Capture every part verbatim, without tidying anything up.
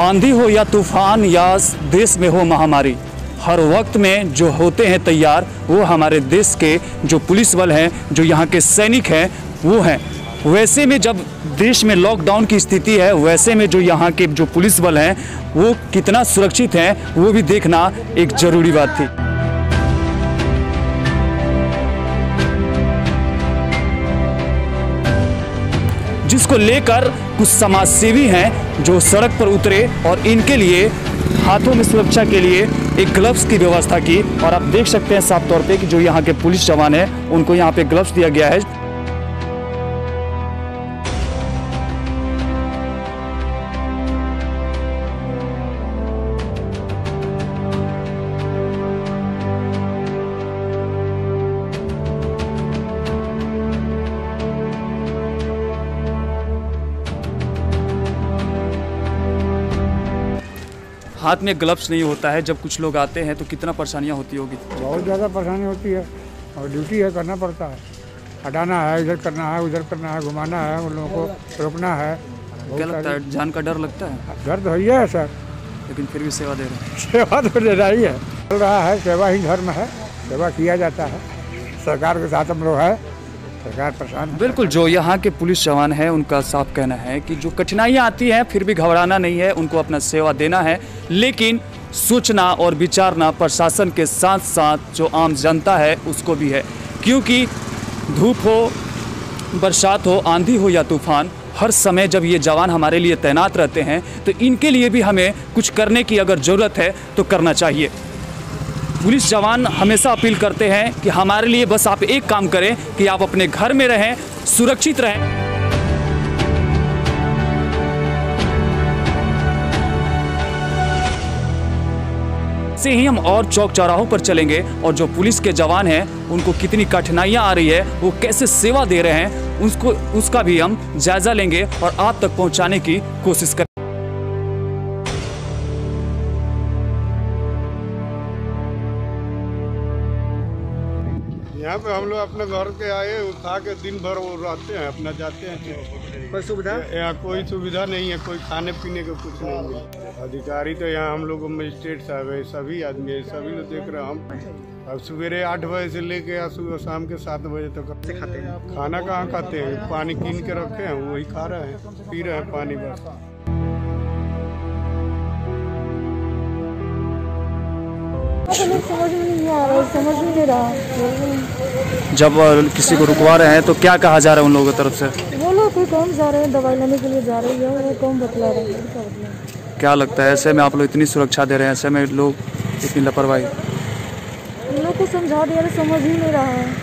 आंधी हो या तूफान या देश में हो महामारी, हर वक्त में जो होते हैं तैयार वो हमारे देश के जो पुलिस बल हैं, जो यहाँ के सैनिक हैं वो हैं। वैसे में जब देश में लॉकडाउन की स्थिति है, वैसे में जो यहाँ के जो पुलिस बल हैं वो कितना सुरक्षित हैं वो भी देखना एक ज़रूरी बात थी। जिसको लेकर कुछ समाजसेवी हैं जो सड़क पर उतरे और इनके लिए हाथों में सुरक्षा के लिए एक ग्लव्स की व्यवस्था की। और आप देख सकते हैं साफ तौर पे कि जो यहाँ के पुलिस जवान हैं उनको यहाँ पे ग्लव्स दिया गया है। हाथ में ग्लव्स नहीं होता है, जब कुछ लोग आते हैं तो कितना परेशानियां होती होगी। बहुत ज़्यादा परेशानी होती है और ड्यूटी है, करना पड़ता है। हटाना है, इधर करना है, उधर करना है, घुमाना है, उन लोगों को रोकना है। क्या लगता है, जान का डर लगता है? डर तो ही है सर, लेकिन फिर भी सेवा दे रहे हैं। सेवा तो दे रहा ही है, चल रहा है। सेवा ही धर्म है, सेवा किया जाता है। सरकार के साथ हम लोग है, सरकार परेशान है। बिल्कुल, जो यहाँ के पुलिस जवान हैं उनका साफ कहना है कि जो कठिनाइयाँ आती हैं फिर भी घबराना नहीं है, उनको अपना सेवा देना है। लेकिन सोचना और विचारना प्रशासन के साथ साथ जो आम जनता है उसको भी है, क्योंकि धूप हो, बरसात हो, आंधी हो या तूफान, हर समय जब ये जवान हमारे लिए तैनात रहते हैं तो इनके लिए भी हमें कुछ करने की अगर ज़रूरत है तो करना चाहिए। पुलिस जवान हमेशा अपील करते हैं कि हमारे लिए बस आप एक काम करें कि आप अपने घर में रहें, सुरक्षित रहें। से ही हम और चौक चौराहों पर चलेंगे और जो पुलिस के जवान हैं उनको कितनी कठिनाइयां आ रही है, वो कैसे सेवा दे रहे हैं, उसको उसका भी हम जायजा लेंगे और आप तक पहुंचाने की कोशिश करेंगे। यहाँ पे हम लोग अपने घर के आए, उठा के दिन भर वो रहते हैं, अपना जाते हैं। कोई सुविधा यहाँ कोई सुविधा नहीं है, कोई खाने पीने का कुछ नहीं है। अधिकारी तो यहाँ हम लोग मजिस्ट्रेट साहब है, सभी आदमी है, सभी लोग देख रहे हैं। हम अब सवेरे आठ बजे से लेके सुबह शाम के सात बजे तक तो खाते हैं। खाना कहाँ खाते हैं, पानी कीन के रखे हैं, वही खा रहे हैं, पी रहे हैं पानी बस। समझ में नहीं आ रहा, समझ में नहीं रहा। जब किसी को रुकवा रहे हैं तो क्या कहा जा रहा है उन लोगों की तरफ से? वो लोग कोई कौन जा रहे हैं, दवाई लेने के लिए जा रही है, वो कौन बतला रहे हैं। क्या लगता है ऐसे में आप लोग इतनी सुरक्षा दे रहे हैं, ऐसे में लोग इतनी लापरवाही? उन लोग को समझा दिया, समझ ही नहीं रहा है।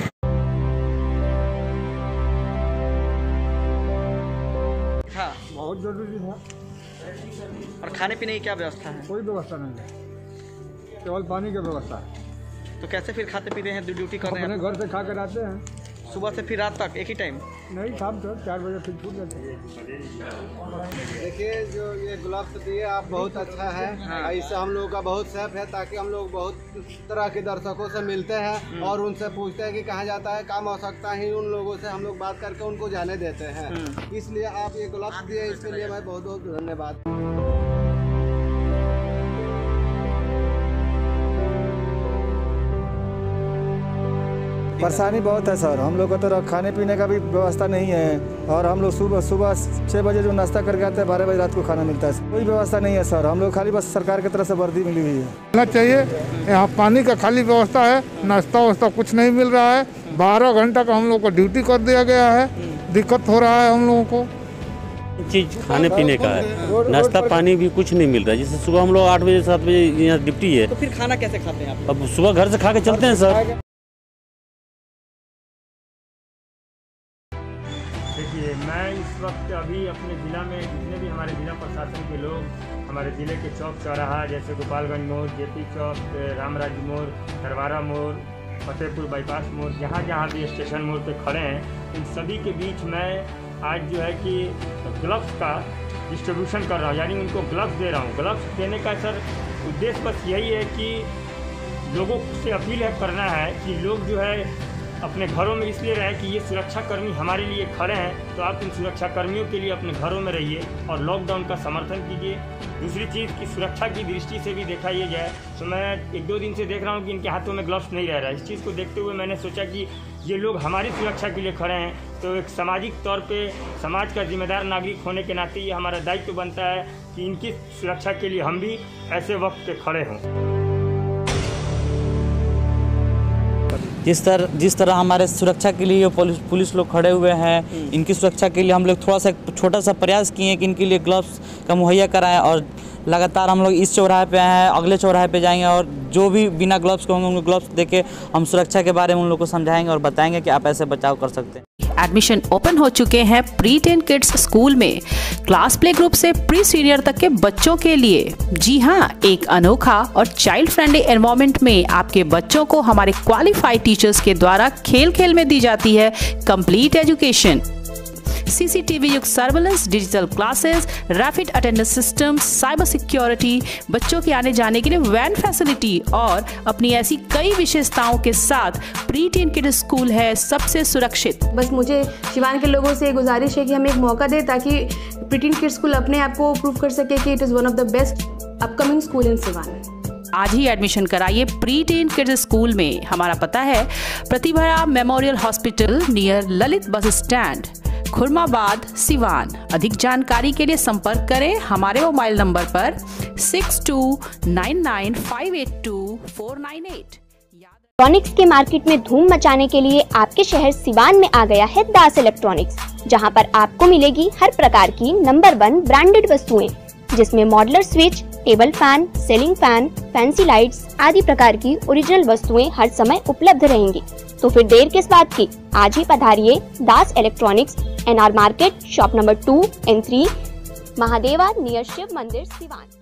हाँ, बहुत जरूरी है। और खाने पीने की क्या व्यवस्था है? कोई व्यवस्था नहीं है, केवल पानी की व्यवस्था है। तो कैसे फिर खाते पीते हैं, ड्यूटी कर रहे हैं? अपने घर से खा कर आते हैं, सुबह से फिर रात तक एक ही टाइम? नहीं, शाम तक चार बजे फिर छूट जाते हैं। देखिए, जो ये ग्लव्स दिए आप, बहुत अच्छा है। हाँ। इससे हम लोगों का बहुत सेफ है, ताकि हम लोग बहुत तरह के दर्शकों से मिलते हैं और उनसे पूछते हैं कि कहाँ जाता है, काम आवश्यकता ही उन लोगों से हम लोग बात करके उनको जाने देते हैं। इसलिए आप ये ग्लव्स दिए, इसके लिए मैं बहुत बहुत धन्यवाद। परेशानी बहुत है सर, हम लोग को तो खाने पीने का भी व्यवस्था नहीं है और हम लोग सुबह सुबह छः बजे जो नाश्ता करके आते हैं, बारह बजे रात को खाना मिलता है। कोई व्यवस्था नहीं है सर, हम लोग खाली बस सरकार की तरफ से वर्दी मिली हुई है। मिलना चाहिए, यहाँ पानी का खाली व्यवस्था है, नाश्ता वास्ता कुछ नहीं मिल रहा है। बारह घंटा का हम लोग को ड्यूटी कर दिया गया है, दिक्कत हो रहा है हम लोगों को। चीज़ खाने पीने का है, नाश्ता पानी भी कुछ नहीं मिल रहा है। जैसे सुबह हम लोग आठ बजे सात बजे यहाँ ड्यूटी है, तो फिर खाना कैसे खाते हैं आप? अब सुबह घर से खा के चलते हैं सर। देखिए, मैं इस वक्त अभी अपने ज़िला में जितने भी हमारे ज़िला प्रशासन के लोग, हमारे ज़िले के चौक चौराहा जैसे गोपालगंज मोड़, जेपी चौक, रामराज मोड़, तरवारा मोड़, फतेहपुर बाईपास मोड़, जहाँ जहाँ भी स्टेशन मोड़ पे खड़े हैं, इन सभी के बीच मैं आज जो है कि ग्लव्स का डिस्ट्रीब्यूशन कर रहा हूँ, यानी उनको ग्लव्स दे रहा हूँ। ग्लव्स देने का सर उद्देश्य बस यही है कि लोगों से अपील है करना है कि लोग जो है अपने घरों में इसलिए रहे कि ये सुरक्षाकर्मी हमारे लिए खड़े हैं, तो आप इन सुरक्षाकर्मियों के लिए अपने घरों में रहिए और लॉकडाउन का समर्थन कीजिए। दूसरी चीज़ की सुरक्षा की दृष्टि से भी देखा ये जाए तो मैं एक दो दिन से देख रहा हूँ कि इनके हाथों में ग्लव्स नहीं रह रहा है। इस चीज़ को देखते हुए मैंने सोचा कि ये लोग हमारी सुरक्षा के लिए खड़े हैं, तो एक सामाजिक तौर पे समाज का जिम्मेदार नागरिक होने के नाते ये हमारा दायित्व बनता है कि इनकी सुरक्षा के लिए हम भी ऐसे वक्त पे खड़े हों। जिस तरह जिस तरह हमारे सुरक्षा के लिए पुलिस पुलिस लोग खड़े हुए हैं, इनकी सुरक्षा के लिए हम लोग थोड़ा सा छोटा सा प्रयास किए हैं कि इनके लिए ग्लव्स का मुहैया कराएं, और लगातार हम लोग इस चौराहे पे आए हैं, अगले चौराहे पे जाएंगे और जो भी बिना ग्लव्स के होंगे उनको ग्लव्स देके हम सुरक्षा के बारे में उन लोग को समझाएंगे और बताएंगे कि आप ऐसे बचाव कर सकते हैं। एडमिशन ओपन हो चुके हैं प्री टेन किड्स स्कूल में, क्लास प्ले ग्रुप से प्री सीनियर तक के बच्चों के लिए। जी हाँ, एक अनोखा और चाइल्ड फ्रेंडली एनवायरनमेंट में आपके बच्चों को हमारे क्वालिफाइड टीचर्स के द्वारा खेल खेल में दी जाती है कंप्लीट एजुकेशन। सीसीटीवी युक्त surveillance, digital classes, rapid attendance system, cyber security, बच्चों के आने जाने के लिए वैन फैसिलिटी और अपनी ऐसी कई विशेषताओं के साथ प्री टीन किड स्कूल है सबसे सुरक्षित। बस मुझे शिवान के लोगों से गुजारिश है कि हमें एक मौका दे ताकि प्री टीन किड स्कूल अपने आप को प्रूव कर सके कि it is one of the best upcoming school in Siwan. आज ही एडमिशन कराइए प्री टीन किड्स स्कूल में। हमारा पता है Pratibha memorial hospital near Lalit bus stand, Khurmabad, Siwan. अधिक जानकारी के लिए संपर्क करें हमारे मोबाइल नंबर पर six two nine nine five eight two four nine eight. Electronics के मार्केट में धूम मचाने के लिए आपके शहर सिवान में आ गया है दास इलेक्ट्रॉनिक्स, जहां पर आपको मिलेगी हर प्रकार की नंबर वन ब्रांडेड वस्तुएं, जिसमें modular switch, table fan, ceiling fan, fancy lights आदि प्रकार की ओरिजिनल वस्तुएं हर समय उपलब्ध रहेंगी। तो फिर देर किस बात की, आज ही पधारिए Das electronics, N R market, shop number two and three, Mahadeva near Shiv मंदिर, सिवान।